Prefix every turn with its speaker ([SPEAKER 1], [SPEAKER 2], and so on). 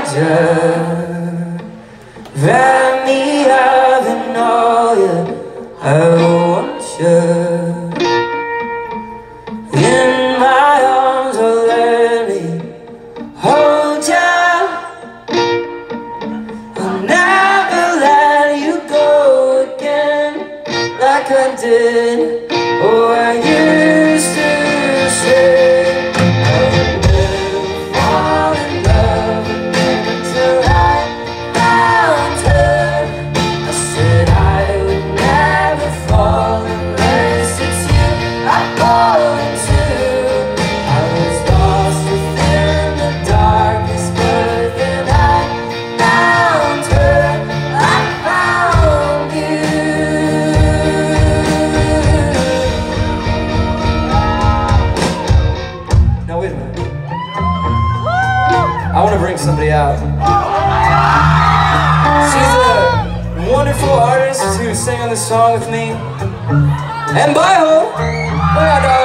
[SPEAKER 1] stranger than me, I don't know you. I want you in my arms, oh let me hold you. I'll never let you go again like I did. Oh, I used to say I want to bring somebody out. She's a wonderful artist who sang on this song with me. And Beihold!